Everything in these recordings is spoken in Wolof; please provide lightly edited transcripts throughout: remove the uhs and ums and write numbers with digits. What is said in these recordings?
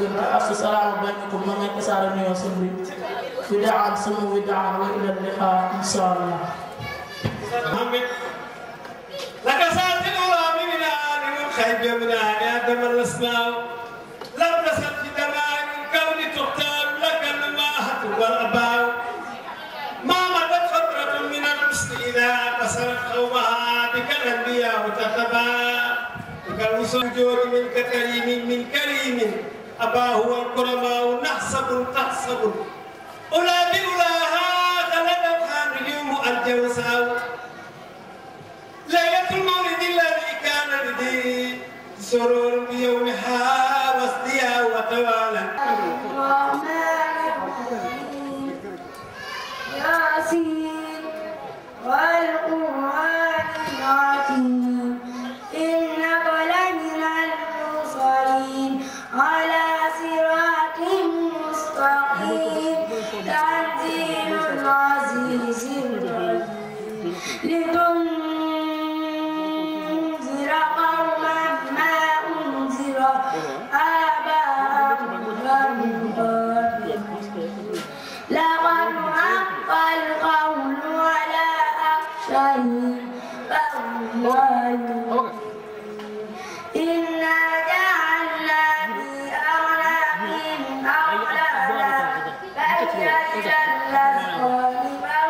diggante assalaamu bainakum ma ngay tasaare nuyoo sëñ bi widaan sama widaan wa ila liqa insha allah لك ساتر من الآن خيب من آدم الأسماء لم تسل في دماء الكون تختار لك الماهة والأباء ما مضت فترة من الرسل إذا بصرت قومها بك الأنبياء تتبع بك الوجود من كريم أباه والكرماء نحسب تحسب أولى بأولاها غلبتها نجوم الجوساء ليلة المولد الذي كان لدي سرور بيومها واصدياء وتوالى ياسين والقرآن العظيم إنك لمن المرسلين على صراط مستقيم تنزيل العزيز الرحيم لتنذر قوما ما أنذر آباءهم لقد حق القول على أكثرهم فهم لا يؤمنون إنا جعلنا في أعناقهم أغلالا فهي إلى الأذقان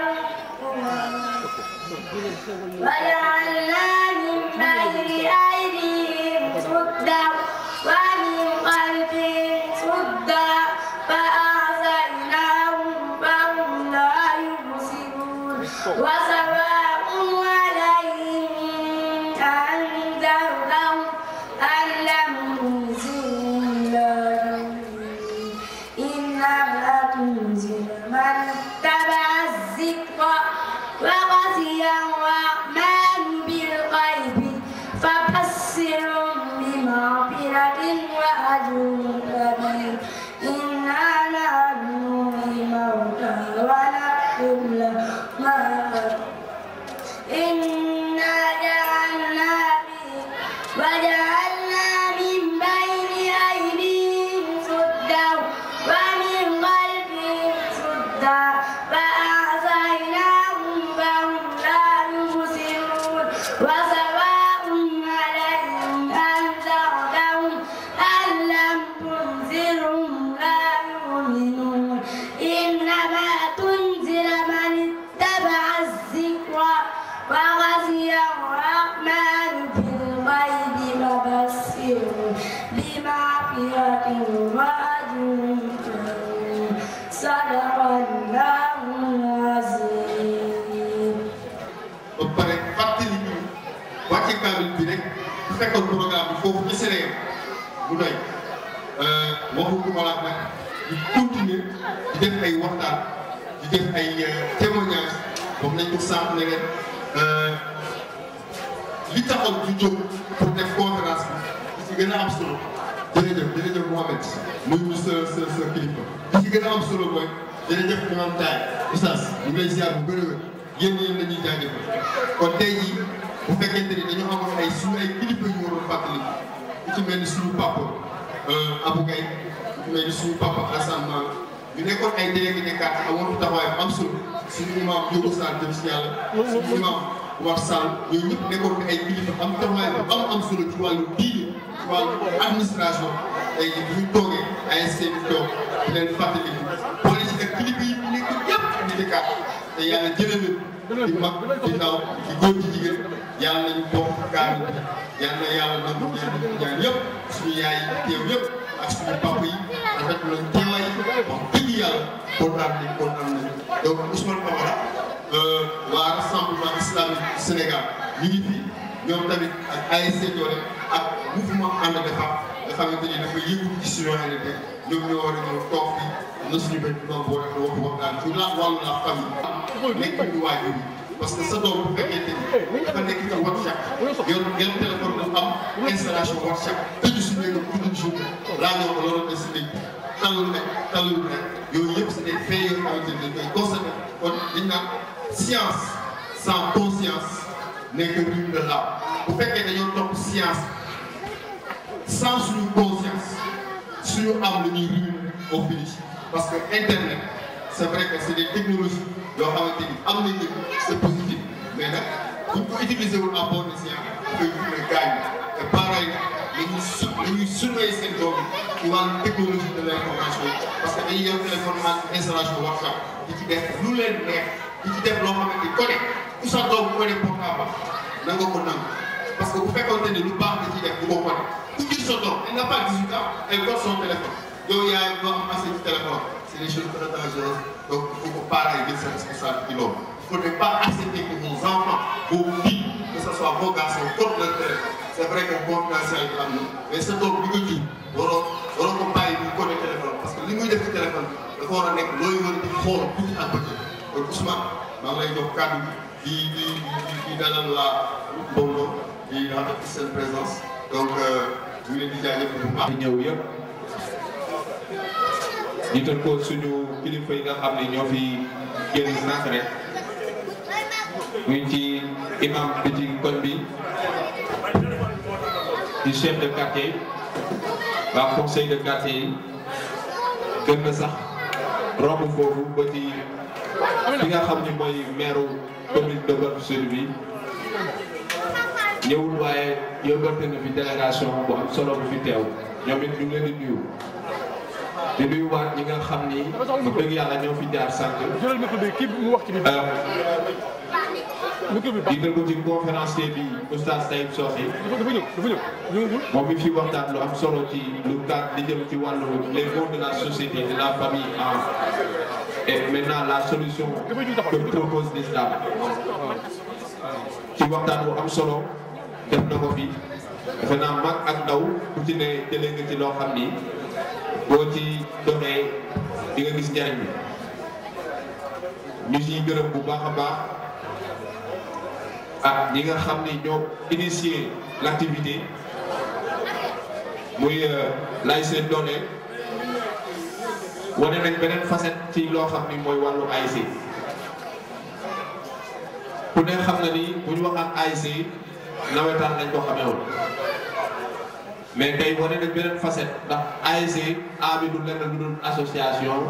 وجعلنا من بين أيديهم سدا ومن خلفهم سدا فأعصيناهم فهم لا يبصرون وسواء عليهم أنذرتهم أم لم تنذرهم لا يؤمنون إنما تنذر من اتبع الذكر وخشي الرحمن بالغيب فبشرهم بمغفرة وأجر كبير إنا نعلم الموتى ونكتب له ما قدموا إنا وجعلنا من بين أيديهم سدا ومن خلفهم سدا فأعصيناهم فهم لا يبصرون وسواء عليهم أنذرتهم أم لم تنذرهم لا يؤمنون إنما تنذر من اتبع الذكر وخشي الرحمن بالغيب فبشره بمغفرة وأجر كريم صدق الله العظيم. ba pare fàttali ñu wàcce kaamil bi rek bu fekkoon programme bi foofu ci Sénégal bu doy waxu ko wala nag ñu continuer di def ay waxtaan di def ay témoignages comme nañ ko sant ne leen li taxoon ñu jóg pour def conférence bi li ci gën a am solo jërëjëf Mohamed muy sa kilifa li ci gën a am solo mooy jërëjëf imam Taye oustaz ñu ngi lay ziar bu bëri wér yéen la ñuy jaajëfal kon tey jii bu fekkente ni dañoo amoon ay suñu ay kilifa yu waroon fàttali ku ci mel ni suñu papa Abou Gaye ku ci mel ni suñu papa Alassane Mal ñu nekkoon ay délégué de quartier amoon taxawaay bu am solo suñu imam Diogo Sall dem si yàlla suñu imam War Sall ñooñu ñëpp nekkoon ay kilifa am taxawaay bu am solo ci wàllu diine ci wàllu administration tey jii bu ñu toogee ASC bi toog di leen fàttali boole ci ak kilifa yi nekk yëpp di di quartier te yàlla jëlee leen di mag di ndaw di góor di jigéen yàlla nañu bokk gaal bi yàlla na yàlla nangu ñaan yëpp suñu yaay yi teew yëpp ak suñu papa yi rafetlu nañ teewaay wax dëgg yàlla kontaan nañ donc Ousmane Camara waa rassemblement islamique Sénégal ñu ngi fi ñoom tamit ak ASC Doolé ak mouvement ànd defar nga xamante ni dafa yëngu ci citoyenneté ñoom ñoo war a ñëw toog fi am na suñu benn doom boo def waxtaan ci wàllu la famille nekk ñu waajur yi parce que sa doom bu fekkente ni dafa nekk ci WhatsApp yor téléphone bu am installation WhatsApp tëju si néegam toute une journée laa ñëw ko loolu des si néeg talul rek yooyu yëpp c'est des faits yoo xamante ni dañ koy constaté kon dañ naan science sans conscience n'est que ruine de l'âme bu fekkee dañoo topp science sans suñu conscience suñu am la ñuy ruiner au finish parce que internet c'est vrai que c'est des technologies yoo xamante ni am nañ ni c'est positif mais nag bu ñu ko utiliser wul à bon escient dafay jur gaañ te pareil dañuy surveiller seen doom ci wàllu technologie de l'information parce que dañuy yor téléphone installation WhatsApp di ci def lu leen neex di ci def loo xamante ni connect ku sa doom bu connect portable na nga ko nangu parce que bu fekkoonte ne lu baax da ciy def du ko connect ku jël sa doom elle n'a pas 18 ans elle porte son téléphone yow yaay doo am accès ci téléphone c'est des choses très dangereuses donc il faut que parents yi jël seen responsabilité ci loolu il faut ne pas accepter que nos enfants vos filles que ce soit vos garçons portent leur téléphone c'est vrai que confidentialité am na mais sa doom bi nga jur waroo ko bàyyi bu connect téléphone parce que li muy def ci téléphone dafa war a nekk looy war a di xool tuuti ak bëccëg donc Ousmane maa ngi lay jox kàddu di dalal la mbooloo di rafetlu seen présence donc ñu ngi leen di jaajëfal bu baax. ñëw yëpp jiital ko suñu kilifa yi nga xam ne ñoo fi génn sànq rek muy ci imam bi ci koñ bi di chef de quartier waa conseil de quartier yi gën na sax romb foofu ba ci fi nga xam ni mooy maire commune de Golf Sud bi ñëwul waaye yóbbante na fi délégation bu am solo bu fi teew ñoom it ñu ngi leen di nuyu di nuyuwaat ñi nga xam ni bu dëgg yàlla ñoo fi jaar sànq. jëlal micro bi kii mu wax ci biir. di déglu ci conférencier bi Oustaz Taïb Socé. dafa ñëw moom mi fi waxtaan lu am solo ci lu gàtt di jëm ci wàllu les maux de la société de la famille et maintenant la solution que propose l'islam ci waxtaan bu am solo def na ko fi defe naa mag ak ndaw ku ci ne jëlee nga ci loo xam ni boo ci doxee di nga gis njariñ bi ñu ciy gërëm bu baax a baax ak ñi nga xam ni ñoo initié l'activité muy l'ASC Dooleel wane nañ beneen facette ci loo xam ni mooy wàllu ASC ku ne xam na ni bu ñu waxaan ASC nawetaan lañ ko xamee woon mais tey wane nañ beneen facette ndax ASC A bi du lenn lu dul association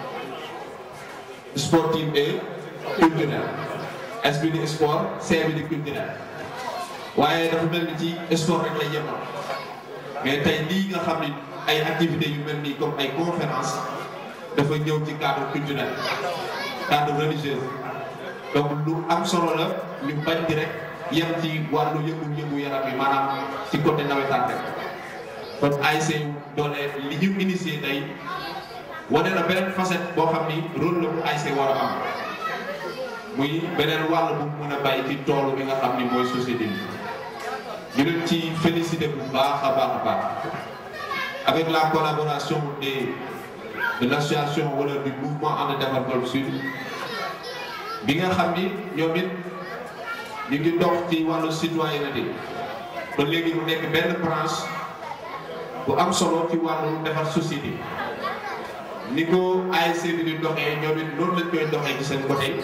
sportive et culturelle S bi di sport C bi di culturel waaye dafa mel ni ci sport rek lay yemal mais tey lii nga xam ni ay activités yu mel nii comme ay conférence dafa ñëw ci cadre culturel cadre religieux donc lu am solo la ñu bañ di rek yem ci wàllu yëngu-yëngu yaram bi maanaam ci côté nawetaan rek kon ASC Dooleel li ñu initié tey wane na beneen facette boo xam ni rôle la bu ASC war a am muy beneen wàll bu mu mën a bàyyi ci toolu bi nga xam ni mooy société bi ñu leen ci félicité bu baax a baax a baax avec la collaboration de l'association wala du mouvement And Defar Golf Sud bi nga xam ni ñoom it ñu ngi dox ci wàllu citoyenneté ba léegi mu nekk benn branche bu am solo ci wàllu defar société ni ko ASC bi di doxee ñoom it loolu lañ koy doxee ci seen côté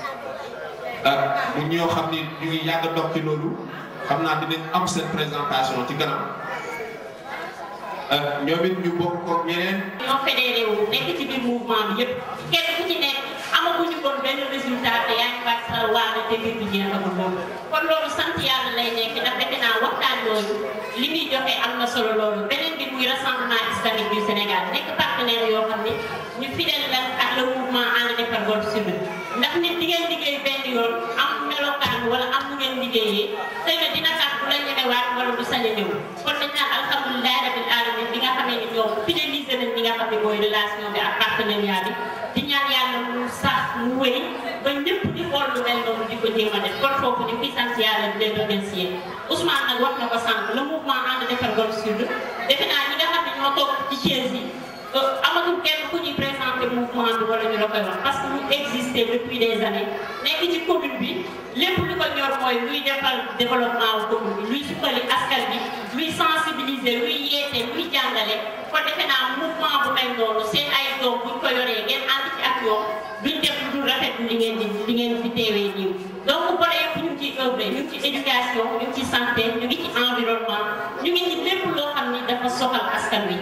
mu ñoo xam ni ñu ngi yàgg dox ci loolu xam naa dinañ am seen présentation ci kanam ñoom it ñu bokk ko ñeneen. ñoo fédéré wu nekk ci biir mouvement bi yëpp kenn ku ci nekk amaguñu kon benn résultat te yaa ngi wàcc sa waane te mbir bi jeexagul loolu kon loolu sant yàlla lay nekk ndax defe naa waxtaan yooyu li muy joxe am na solo loolu beneen bi muy rassemblement islamique du Sénégal nekk partenaire yoo xam ne ñu fidèle la ak le mouvement And Defar Golf Sud ndax nit di ngeen liggéey benn yoon am melokaan wala am lu ngeen liggéeyee xëy na dina tax bu la ñemewaat wala du sañ a ñëw kon dañ naan alhamdulilah rabbil alamin bi nga xamee ni ñoom fidéliser nañ li nga xam ne mooy relation bi ak partenariat bi di ñaan yàlla mu sax mu wéy ba ñëpp di xool lu mel noonu di ko jéem a def kon foofu ñu fi sant yàlla di leen remercier Ousmane nag wax na ko sànq le mouvement And Defar Golf Sud defe naa ñi nga xam ne ñoo toog ci chaise yi amatul kenn ku ñuy présenté mouvement bi wala ñu la koy wax parce que ñu existé depuis des années nekk ci commune bi lépp lu ko ñor mooy luy defal développement wu commune bi luy suqali askan bi luy sensibiliser luy yeete luy jàngale kon defe naa mouvement bu mel noonu seen ay doom buñ ko yoree ngeen ànd ci ak yoon duñ def lu dul rafetlu li ngeen fi teewee nii donc boole yëpp ñu ngi ciy œuvre ñu ngi ci éducation ñu ngi ci santé ñu ngi ci environnement ñu ngi ci lépp loo xam ni dafa soxal askan wi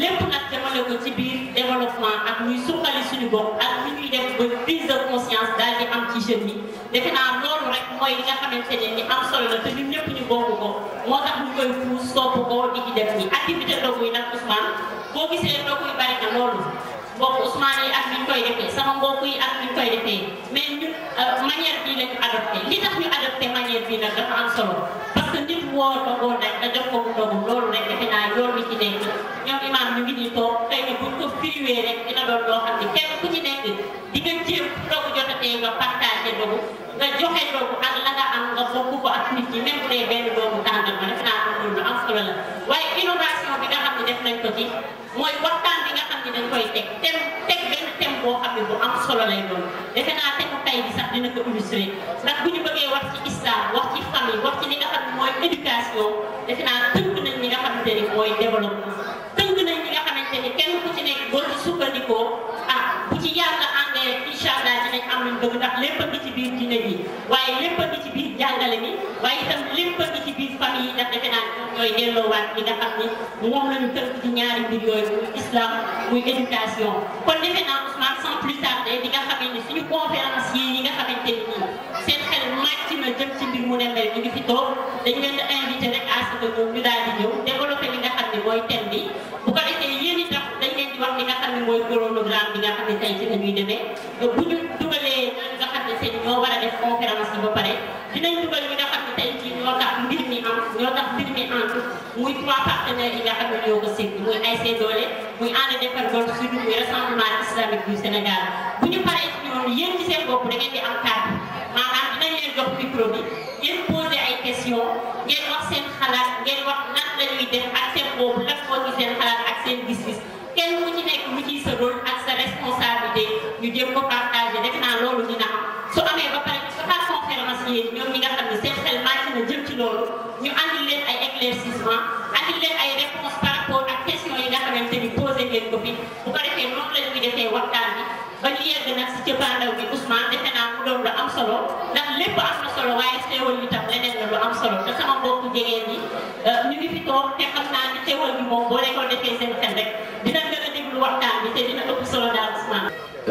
lépp nag demale ko ci biir développement ak ñuy suqali suñu bopp ak li ñuy def ba prise de conscience daal di am ci jeunes yi defe naa loolu rek mooy li nga xamante ne ni am solo la te ñun ñëpp ñu bokk ko moo tax ñu koy puus topp ko di ci def ni activité ndogu yi nag Ousmane boo gisee ndogu yi bari na loolu mbokk Ousmane yi ak ni ñu koy defee sama mbokk yi ak ni ñu koy defee mais ñun manière bii la ñu adopté li tax ñu adopté manière bii nag dafa am solo parce que nit woo togoo rek nga jox ko mu ndogu loolu rek defe naa yoon bi ci nekk ñoom imaam ñu ngi nii toog xëy na buñ ko firiwee rek dina doon loo xam ne kenn ku ci nekk di nga jéem ndogu jotatee nga partagé ndogu nga joxe ndogu ak la nga am nga bokk ko ak nit ñi même bu dee benn doomu tàngal ma defe naa loolu lu am solo la waaye innovation bi nga xam ne def nañ ko ci mooy waxtaan bi nga xam ne dañ koy teg benn thème boo xam ne bu am solo lay doon defe naa thème tay bi sax dina ko illustrer ndax bu ñu bëggee wax ci islam wax ci famille wax ci li nga xam ne mooy éducation defe naa tënk nañ ñi nga xamante ni mooy développement tënk nañ ñi nga xamante ni kenn ku ci nekk boo ci sukkandikoo bu ci yàlla àndee incha allah dinañ am luñ bëgg ndax lépp a ngi ci biir diine yi waaye lépp a ngi ci biir jàngale mi waaye itam lépp a ngi ci biir famille yi ndax defe naa ñoom ñooy delloowaat li nga xam ni moom la ñu tënk ci ñaari mbir yooyu muy islam muy éducation kon defe naa Ousmane sans plus tarder di nga xamee ni suñu conférence yi nga xamante ni nii seen xel màcc na jëm ci mbir mu ne mel ñu ngi fi toog dañu leen di invité rek à ce que ñoom ñu daal di ñëw développé li nga xam ne mooy thème bi bu ko defee yéen itam dañ leen di wax li nga xam ne mooy chronogramme bi nga xam ne tey ci la ñuy demee bu ñu dugalee nga xam ne seen ñoo war a def conférence yi ba pare dinañ dugal ñi nga xam ne tey jii ñoo tax mbir mi am ñoo tax mbir mi ànd muy 3 partenaires yi nga xam ne ñoo ko sédd muy ASC Doole muy ànd defar Golf Sud muy rassemblement islamique du Sénégal bu ñu paree ci ñoom yéen ci seen bopp da ngeen di am kàddu maanaam dinañ leen jox micro bi ngeen posé ay questions ngeen wax seen xalaat ngeen wax nan la ñuy def ak seen boobu lan moo ci seen xalaat ak seen gis-gis kenn ku ci nekk lu ciy sa rôle ak sa responsabilité ñu jëm ko partagé defe naa loolu dina am su amee ba pare su pas conférence yi ñoom ñi nga xam ne seen xel màcc na jëm ci loolu ñu andil leen ay éclaircissement andil leen ay réponses par rapport ak questions yi nga xamante ni posé ngeen ko fi bu ko defee noonu la ñuy defee waxtaan bi ba ñu yegg nag si cëppaandaw bi Ousmane defe naa mu doon lu am solo ndax lépp am na solo waaye teewal yi tam leneen la lu am solo te sama mbokku jigéen ñi ñu ngi fi toog te xam naa ni teewal bi moom boo leen ko defee seen xel rek dina gën a déglu waxtaan bi te dina ëpp solo daal Ousmane.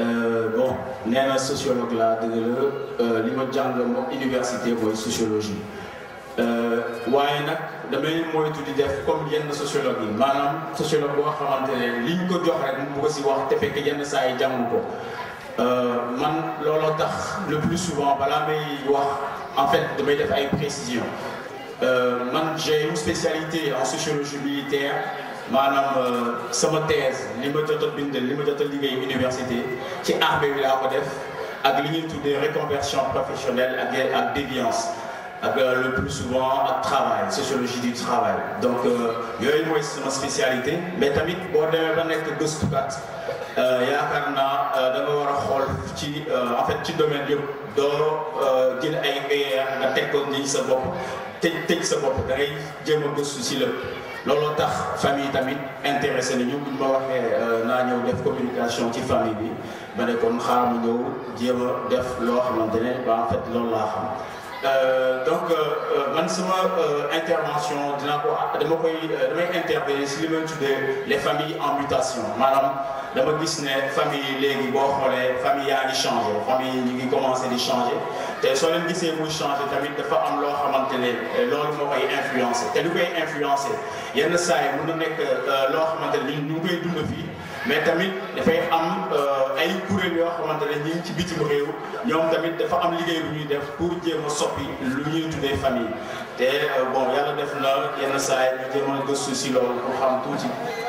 Bon nee na sociologue laa dëgg la li ma jàng moom université mooy sociologie waaye nag damay moytu di def comme yenn sociologue yi maanaam sociologue boo xamante ne li ñu ko jox rek mu bëgg si wax te fekk yenn saa yi jàngu ko man looloo tax le plus souvent balaa may wax en fait damay def ay précisions man j'ai une spécialité en sociologie militaire maanaam sama thèse li ma jot a bind li ma jot a liggéey université ci armée bi laa ko def ak li ñuy tuddee reconversion professionnelle ak déviance ak le plus souvent ak travail sociologie du travail donc yooyu mooy sama spécialité mais tamit boo demee ba nekk gëstukat yaakaar naa da nga war a xool ci en fait ci domaine yëpp doo jël ay nga teg ko ni sa bopp tëj sa bopp da ngay jéem a gëstu si lépp looloo tax famille tamit intéressé nañu bu ñu ma waxee naa ñëw def communication ci famille bi ma ne kon xaaral ma ñëw jéem a def loo xamante ne ba en fait loolu laa xam donc man sama intervention damay intervenir si li may tuddee les familles en mutation maanaam dama gis ne famille léegi boo xoolee famille yaa ngi changé famille yi ñu ngi commencé di changé te soo leen gisee muy changé tamit dafa am loo xamante ne loolu moo koy influencé te lu koy influencé yenn saa yi mën na nekk loo xamante ne ñu ngi koy dund fii mais tamit dafay am ay kuréel yoo xamante ne ñu ngi ci bitim réew ñoom tamit dafa am liggéey bu ñuy def pour jéem a soppi lu ñuy tuddee famille te bon yàlla def na yenn saa yi ñu jéem a gëstu si loolu pour xam tuuti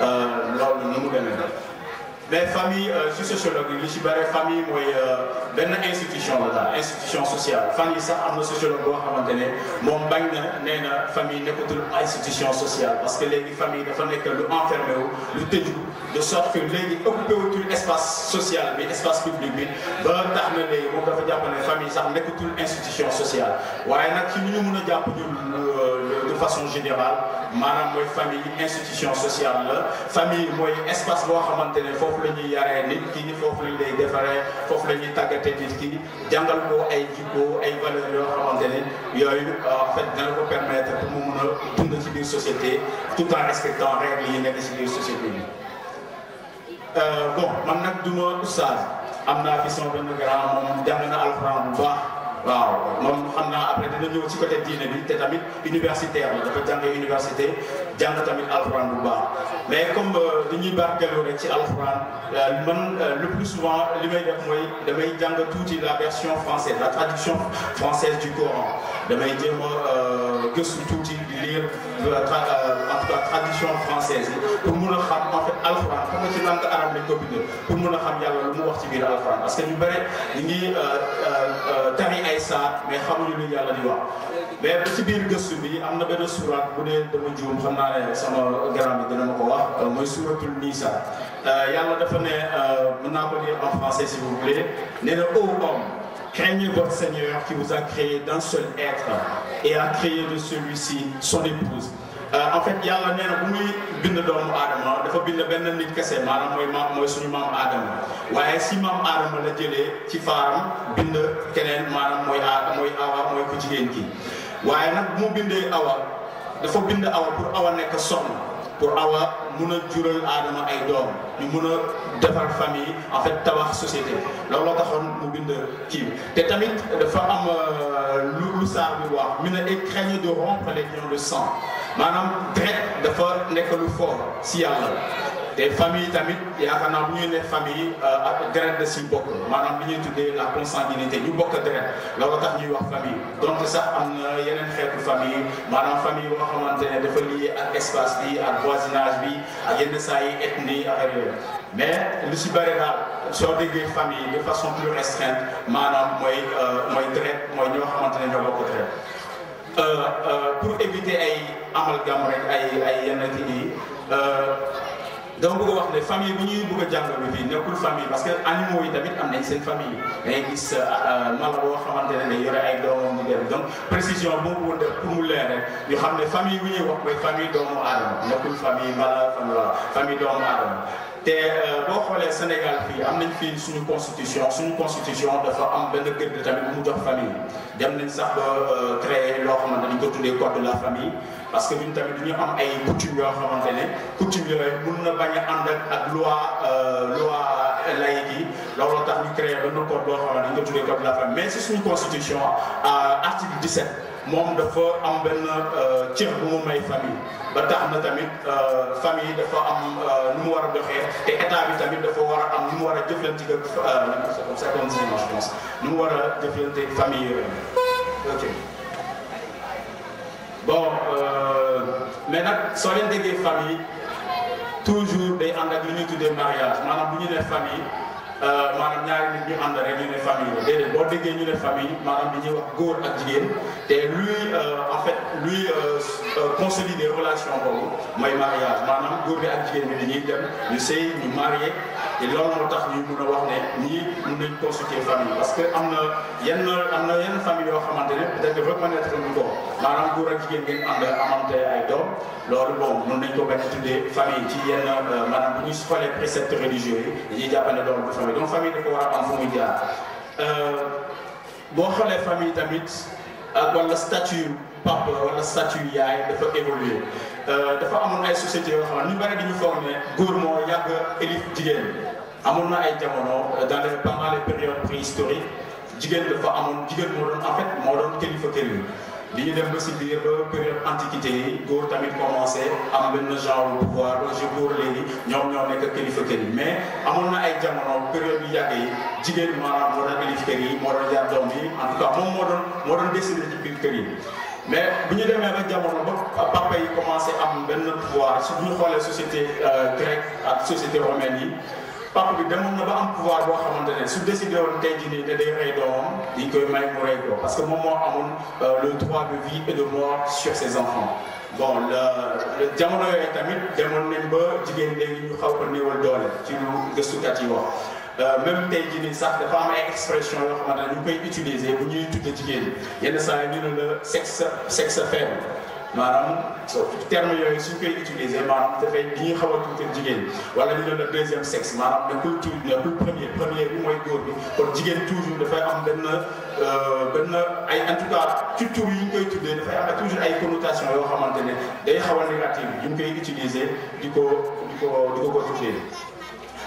loolu nu mu demee mais famille ci sociologue li ci bare famille mooy benn institution la daal institution sociale famille sax am na sociologue boo xamante ne moom bañ na nee na famille nekkatul institution sociale parce que léegi famille dafa nekk lu enfermé wu lu tëju de sorte que léegi occupé wutul espace social bi espace public bi ba tax na léegi moom dafa jàpp ne famille sax nekkatul institution sociale waaye nag ci ni ñu mën a jàpp ñun de façon générale maanaam mooy famille institution sociale la famille mooy espace boo xamante ne foofu la ñuy yaree nit ki foofu lañ lay defaree foofu la ñuy tàggatee nit ki jàngal ko ay jikko ay valeurs yoo xamante ne yooyu en fait dana ko permettre pour mu mun a dund ci biir société tout en respectant règles yi nekk ci biir société bi bon man nag du ma oustaz am naa fi sama benn grand moom jàng na alxuraan bu baax waaw moom xam naa après dina ñëw ci côté diine bi te tamit universitaire la dafa jàng université jàng tamit alxuraan bu baax mais comme li ñuy barkeeloo rek ci alxuraan man le plus souvent li may def mooy damay jàng tuuti la version française la traduction française du Coran damay jéem a gëstu tuuti lire en tout cas traduction française yi pour mun a xam en fait alxuraan xam nga ci langue arabe lañ ko bindee pour mun a xam yàlla lu mu wax ci biir alxuraan parce que ñu bëri ñu ngi tari ay saar mais xamuñu lu yàlla di wax mais ba ci biir gëstu bi am na benn surat bu dee dama juum xam naa ne sama garam bi dina ma ko wax mooy suratul Nisa yàlla dafa ne mën naa ko lire en français si vous voulez nee na ô homme craignez votre Seigneur qui vous a créé d'un seul être et a créé de celui-ci son épouse. En fait yàlla nee na bu muy bind doomu aadama dafa bind benn nit kese maanaam mooy suñu maam aadama waaye si maam aadama la jëlee ci faaram bind keneen maanaam mooy awa mooy ku jigéen ki waaye nag bu mu bindee awa dafa bind awa pour awa nekk soxna pour awa mun a jural aadama ay doom ñu mun a defar famille en fait tabax société looloo taxoon mu bind kii te tamit dafa am lu saar bi wax mu ne et craignez de rompre les liens de sang maanaam deret dafa nekk lu fort si yàlla te famille tamit yaakaar naa bu ñuy ne famille ak deret da si bokk maanaam li ñuy tuddee la consanguinité ñu bokk deret loolu tax ñuy wax famille donc sax am na yeneen xeetu famille maanaam famille boo xamante ne dafa lié ak espace bi ak voisinage bi ak yenn saa yi ethnie ak yooyu mais lu si bëri daal soo déggee famille de façon plus restreinte maanaam mooy deret mooy ñoo xamante ne ñoo bokk deret pour éviter ay amalgame rek ay yenn kii yi dama bëgg a wax ne famille bu ñuy bëgg a jàng bi fii nekkul famille parce que animaux yi tamit am nañ seen famille dangay gis mala boo xamante ne day yore ay doomam di dem donc précision boobu woon def pour mu leer rek ñu xam ne famille bu ñuy wax mooy famille doomu aadama nekkul famille mala famille doomu aadama te boo xoolee Sénégal fii am nañ fii suñu constitution dafa am benn gëdd tamit bu mu jox famille dem nañ sax ba créer loo xamante dañ ko tuddee code de la famille parce que ñun tamit dañu am ay coutumes yoo xamante ne coutumes yooyu mun na bañ a ànd ak loi laïque yi looloo tax ñu créé benn code boo xamante dañ ko tuddee code de la famille mais si suñu constitution article 17 moom dafa am benn cër bu mu may famille ba tax na tamit famille dafa am nu mu war a doxee te état bi tamit dafa war a am nu mu war a jëflante ak je pense nu mu war a jëflante famille yooyu ok bon mais nag soo leen déggee famille toujours day ànd ak li ñuy tuddee mariage maanaam bu ñu nee famille maanaam ñaari nit ñu ànd rek ñu ne famille la déedéet boo déggee ñu ne famille maanaam li ñuy wax góor ak jigéen te luy en fait luy consolider relation boobu mooy mariage maanaam góor bi ak jigéen bi dañuy dem ñu sëy ñu marié te loolu moo tax ñu mun a wax ne ñii mun nañ constituer famille parce que am na yenn famille yoo xamante ne peut-être reconnaître ñu ko maanaam góor ak jigéen ngeen ànd amante ay doom loolu bon mun nañ ko bañ a tuddee famille ci yenn maanaam bu ñu xoolee préceptes religieux yi dañuy jàpp ne loolu du famille donc famille dafa war a am fu muy jaar boo xoolee famille tamit wala statut papa wala statut yaay dafa évoluer dafa amoon ay sociétés yoo xam ne ñu bëri dañu foog ne góor moo yàgg élif jigéen amoon na ay jamono pendant les périodes préhistoriques jigéen dafa amoon jigéen moo doon en fait moo doon kilifa kër yi li ñu dem ba si biir ba période antiquité yi góor tamit commencé am benn genre pouvoir ba je góor léegi ñoom ñoo nekk kilifa kër yi mais amoon na ay jamono période yu yàgg yi jigéen maanaam moo doon kilifa kër yi moo doon yar doom yi en tout cas moom moo doon décider ci biir kër yi mais bu ñu demee ba jamono ba papa yi commencé am benn pouvoir su bu ñu xoolee société grecque ak société romaine yi papa bi demoon na ba am pouvoir boo xamante ne su décidé woon tey jii nii ne day rey doomam dañ koy may mu rey ko parce que moom moo amoon le droit de vie et de mort sur ses enfants bon jamono yooyu tamit demoon nañ ba jigéen léegi ñu xaw ko néewal doole ci lu gëstukat yi wax même tey jii nii sax dafa am ay expression yoo xamante ne ñu koy utiliser bu ñuy tudde jigéen yenn saa yi ñu ne la sexe faible maanaam terme yooyu suñ koy utiliser maanaam dafay li ñuy xaw a tuuti jigéen wala ñu ne la deuxième sexe maanaam nekkul premier bi mooy góor bi kon jigéen toujours dafay am benn ay en tout cas ci tur yi ñu koy tuddee dafay am toujours ay connotation yoo xamante ne day xaw a négative yi ñu koy utiliser di ko tuddee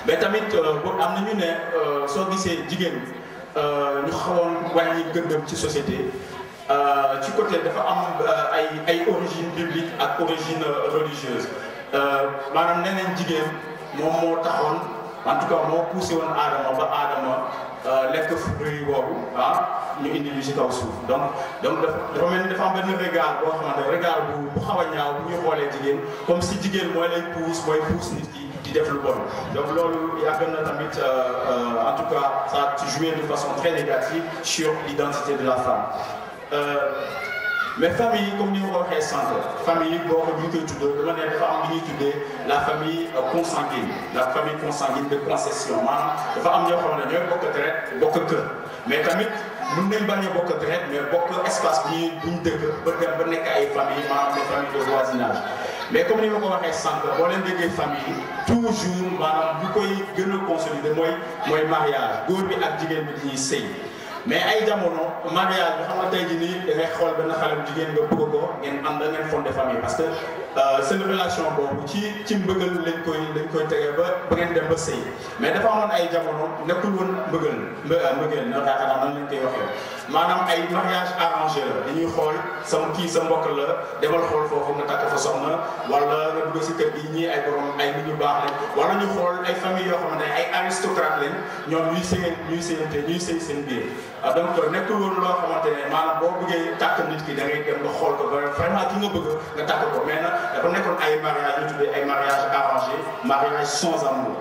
mais tamit am na ñu ne soo gisee jigéen ñu xawoon wàññi gëndëm ci société ci côté dafa am ay origine biblique ak origine religieuse maanaam nee nañ jigéen moom moo taxoon en tout cas moo poussé woon Adama ba Adama lekk fruit boobu ñu indi ñu ci kaw suuf donc dafa mel ni dafa am benn regard boo xamante regard bu xaw a ñaaw bu ñu xoolee jigéen comme si jigéen mooy lay pousse nit ki di def lu bon donc loolu yàgg na tamit en tout cas ça a joué de façon très négative sur l'identité de la femme mais famille comme ni ma ko waxee sànq famille boo ko ñu koy tuddee dama ne dafa am li ñuy tuddee la famille consanguine de concession maanaam dafa am ñoo xam ne ñooy bokk deret bokk kër mais tamit mën nañ bañ a bokk deret mais bokk espace bu ñu dëkk ba dem ba nekk ay famille maanaam des familles de voisinage mais comme ni ma ko waxee sànq boo leen déggee famille toujours maanaam bu koy gën a consolider mooy mariage góor bi ak jigéen bi dañuy sëy mais ay jamono mariage bi xam nga tey jii nii da ngay xool benn xale bu jigéen nga bëgg ko ngeen ànd ngeen fondé famille parce que seen relation boobu ci mbëggal lañ koy tegee ba ngeen dem ba sëy mais dafa amoon ay jamono nekkul woon mbëggeel na yaakaar naa nan lañ koy waxee maanaam ay mariage arrangé la dañuy xool sa mbokk la demal xool foofu nga takk fa soxna wala nga dugg si kër gi ñii ay borom ay nit ñu baax lañ wala ñu xool ay famille yoo xamante ne ay aristocrate lañ ñoom ñuy sëy seen biir donc nekkul woon loo xamante ne maanaam boo bëggee tàkk nit ki da ngay dem nga xool ko ba vraiment ki nga bëgg nga tàkk ko mais nag dafa nekkoon ay mariage ñu tuddee ay mariage arrangé mariage sans amour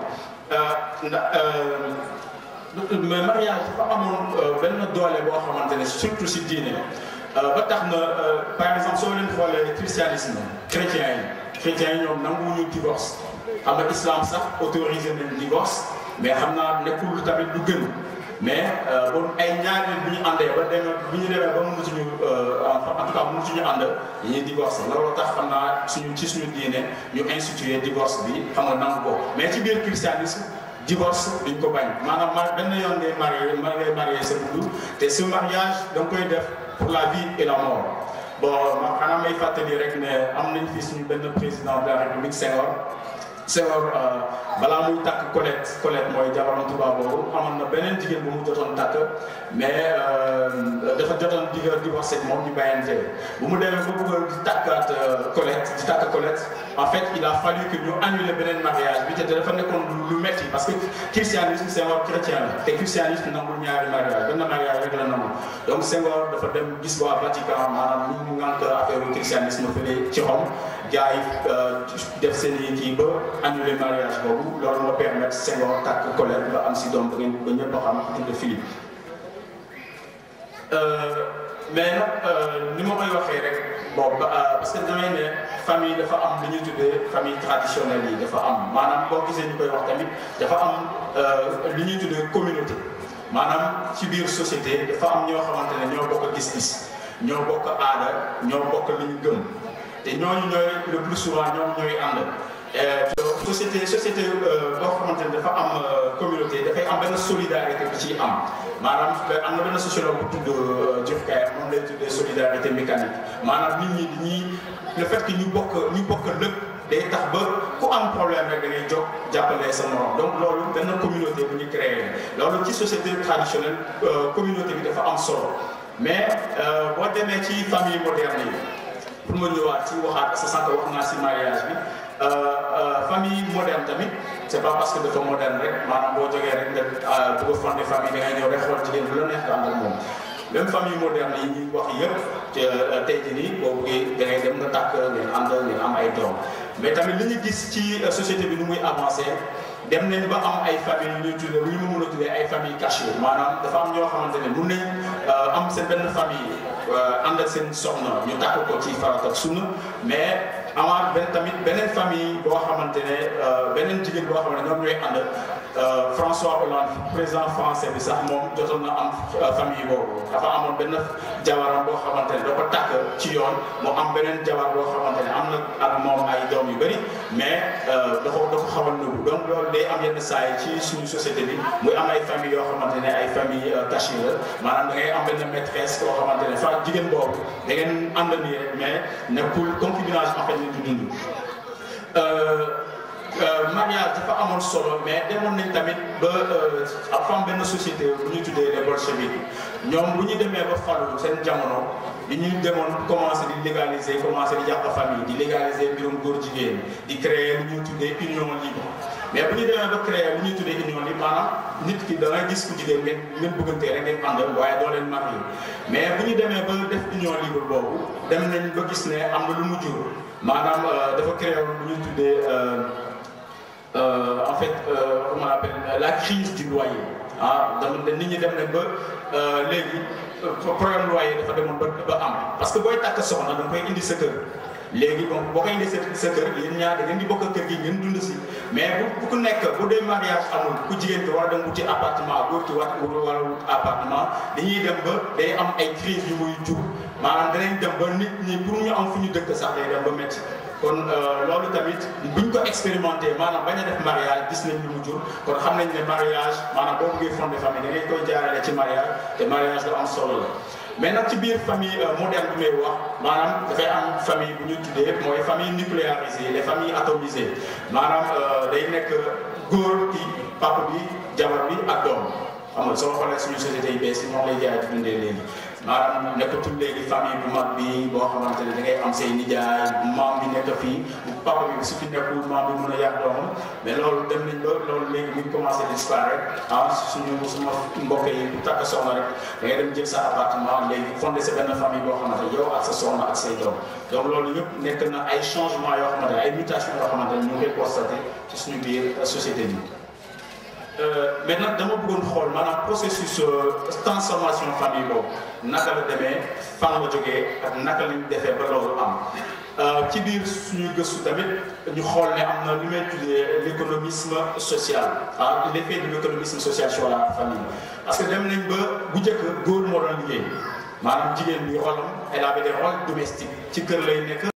mais mariage dafa amoon benn doole boo xamante ne surtout si diine ba tax na par exemple soo leen xoolee christianisme chrétiens yi ñoom nanguwuñu divorce xam nga islam sax autorisé nañ divorce mais xam naa nekkul tamit lu gën mais bon ay ñaari nit bu ñu àndee ba demee ba mënatuñu en tout cas mënatuñu ànd dañuy divorce loolu tax xam naa suñu diine ñu institué divorce bi xam nga nangu ko mais ci biir christianisme divorce duñ ko bañ maanaam benn yoon ngay marié sa dund te ce mariage da nga koy def pour la vie et la mort bon man xanaa may fàttali rek ne am nañ fi suñu benn président de la république Senghor balaa muy takk Colette mooy jabaram tubaab boobu amoon na beneen jigéen bu mu jotoon takk mais dafa jotoon divorcé moom ñu bàyyante bu mu demee ba bëgg di takk Colette en fait il a fallu que ñu annuler beneen mariage bi te dafa nekkoon lu metti parce que christianisme Senghor chrétien la te christianisme nangul ñaari mariage benn mariage rek la nangu donc Senghor dafa dem gis waa Vatican maanaam ñu mu ngànk affaire christianisme fële ci Rome gars yi def seen i kii ba annuler mariage boobu loolu moo permettre Senghor takk Colette ba am si doom ba ñëpp a xam tudd Philippe mais nag ni ma koy waxee rek bon parce que damay ne famille dafa am li ñuy tuddee famille traditionnelle yi dafa am maanaam boo gisee ñu koy wax tamit dafa am li ñuy tuddee communauté maanaam ci biir société dafa am ñoo xamante ne ñoo bokk gis-gis ñoo bokk aada ñoo bokk li ñu gëm te ñooñu ñooy le plus souvent ñoom ñooy ànd société boo xamante ne dafa am communauté dafay am benn solidarité bi ciy am maanaam am na benn sociologue bu tudd Diouf Kaya moom lay tuddee solidarité mécanique maanaam nit ñi dañuy le fait que ñu bokk lépp day tax ba ku am problème rek da ngay jóg jàppale sa morom donc loolu benn communauté bu ñu créé loolu ci société traditionnelle communauté bi dafa am solo mais boo demee ci famille moderne yi pour ma ñëwaat ci waxaat sa sànq wax naa si mariage bi famille moderne tamit c'est pas parce que dafa moderne rek maanaam boo jógee rek nga bëgg a fonder famille da ngay ñëw rek xool jigéen bu la neex nga ànd ak moom même famille moderne yi ñuy wax yëpp tey jii nii boo bëggee da ngay dem nga tàkk ngeen ànd ngeen am ay doom mais tamit li ñu gis ci société bi nu muy avancé dem nañ ba am ay famille yu ñuy tuddee lu ñu mën a tuddee ay famille cachée maanaam dafa am ñoo xamante ne mun nañ am seen benn famille ànd ak seen soxna ñu tàkk ko ci farata ak sunna mais amaat beneen famille boo xamante ne beneen jigéen boo xamante ne ñoom ñooy ànd François Hollande président français bi sax moom jotoon na am famille boobu dafa amoon benn jabaram boo xamante ne da ko tàkk ci yoon mu am beneen jabar boo xamante ne am na ak moom ay doom yu bëri mais da ko xaw a nëbbu donc loolu day am yenn saa yi ci suñu société bi muy am ay famille yoo xamante ne ay famille cachée la maanaam da ngay am benn maîtresse boo xamante ne fa jigéen boobu da ngeen ànd nii rek mais nekkul concubinage en fait ni du dund mariage dafa amoon solo mais demoon nañ tamit ba am benn société bu ñuy tuddee les bolcheviques ñoom bu ñu demee ba falu seen jamono bi ñuy demoon commencé di légaliser commencé di yàq famille di légaliser mbirum góor jigéen di créer lu ñuy tuddee union libre mais bu ñu demee ba créer lu ñuy tuddee union libre maanaam nit ki da ngay gis ku jigéen ngeen bëggantee rek ngeen ànd waaye doo leen marié mais bu ñu demee ba def union libre boobu dem nañ ba gis ne am na lu mu jur maanaam dafa créer lu ñuy tuddee en fait comment on appelle la crise du loyer ah dama nit ñi dem nañ ba léegi problème loyer dafa demoon ba am parce que booy takk soxna da nga koy indi sa kër léegi donc boo koy indi sa kër yéen ñaar da ngeen di bokk kër gi ngeen dund si mais bu ku nekk bu dee mariage amul ku jigéen ki war a dem wuti appartement góor ki war a wut appartement dañuy dem ba day am ay crise yu muy jur maanaam danañ dem ba nit ñi pour ñu am fu ñu dëkk sax day dem ba métti kon loolu tamit buñ ko expérimenté maanaam bañ a def mariage gis nañ lu mu jur kon xam nañ ne mariage maanaam boo bëggee fonder famille da ngay koy jaarale ci mariage te mariage lu am solo la mais nag ci biir famille moderne bi may wax maanaam dafay am famille bu ñu tuddee mooy famille nucléarisée les familles atomisées maanaam day nekk góor ki papa bi jabar bi ak doom xam nga soo xoolee suñu société yi bees yi moom lay jaay di dundee léegi maanaam nekkatul léegi famille bu mag bi boo xamante ne da ngay am say nijaay maam bi nekk fii papa bi su fi nekkul maam bi mën a yàq doomam mais loolu dem nañ ba loolu léegi mu ngi commencé disparaître ah suma mbokk yi bu takk soxna rek da ngay dem jël sa appartement léegi fondé sa benn famille boo xamante yow ak sa soxna ak say doom donc loolu yëpp nekk na ay changements yoo xamante ne ay mutations yoo xamante ne ñu ngi koy constaté ci suñu biir société bi. mais nag dama bëggoon xool maanaam processus transformation famille boobu naka la demee fan la jógee ak naka lañ defee ba loolu am ci biir suñuy gëstu tamit ñu xool ne am na lu may tuddee l'économisme social ah l'effet de l'économisme social sur la famille parce que dem nañ ba bu njëkk góor moo doon liggéey maanaam jigéen bi rôlam elle avait des rôles domestiques ci kër lay nekk.